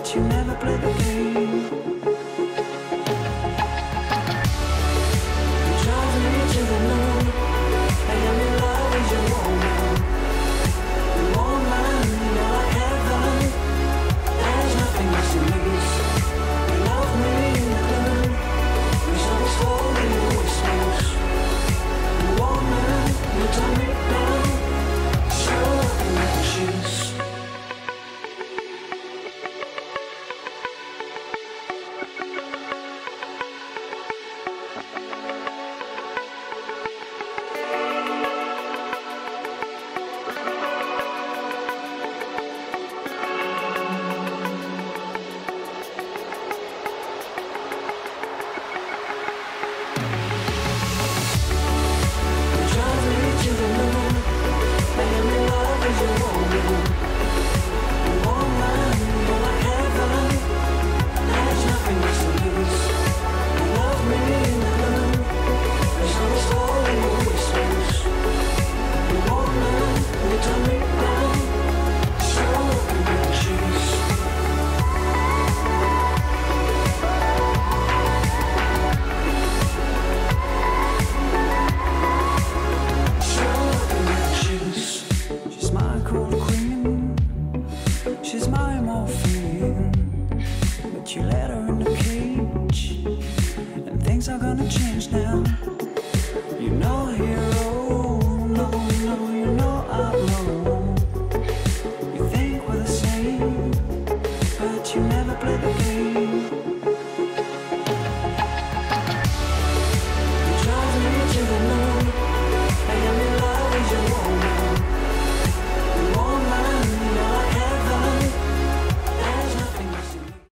but you never play the game. You drive me to the moon, and I'm in love with your woman. Woman, you're like heaven, there's nothing else to lose. You love me in the gloom, there's always holy in the whispers. Woman, you turn me down, show up in your shoes. You let her in the cage, and things are gonna change now. You know, hero, no, no, you know I'm wrong. You think we're the same, but you never play the game.